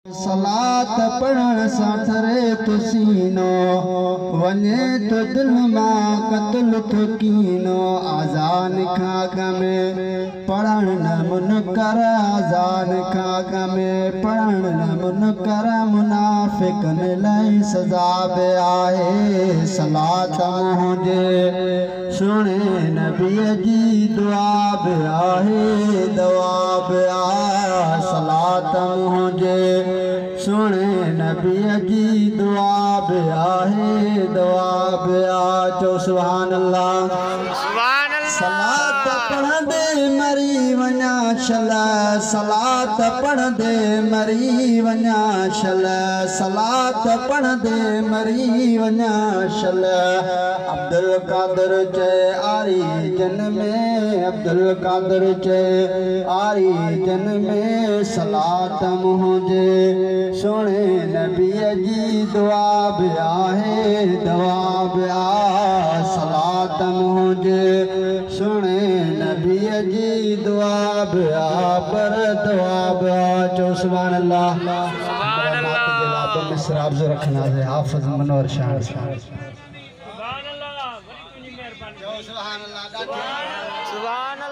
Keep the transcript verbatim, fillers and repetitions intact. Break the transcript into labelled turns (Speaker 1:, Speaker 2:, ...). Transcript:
Speaker 1: सलात पढ़ण सां ठरे तो सीनो वञे तो दिल मां क़त्ल थो कीनो आज़ान खां अॻु में पढ़ण न मुनकर आज़ान खां अॻु में पढ़ण न मुनकर मुनाफ़िक़नि लाइ सज़ा बि आहे सलात मुंहिंजे सुहिणे नबीअ जी दुआ बि आहे दवा बि आहे सलात मुंहिंजे सुने नबीअ जी दुआ बि आहे दवा बि आहे चो सुभान अल्लाह सुभान अल्लाह सलात पढ़ंदे मरी वञा छल सलात पढ़ंदे मरी वञा छल सलात पढ़ंदे मरी वञा छल अब्दुल कादिर चए आरी जन में अब्दुल कादिर चए आरी जन में सलात मुंहिंजे सुने नबीअ जी दुआ बि आहे दवा बि आहे सलात मुंहिंजे सुने नबीअ जी दुआ बि आहे पर दुआ बि आहे चो सुभान अल्लाह सुभान अल्लाह तो मिसराब जो रखना है हाफिज मनोहर शाह सुभान अल्लाह बड़ी मेहरबानी सुभान अल्लाह सुभान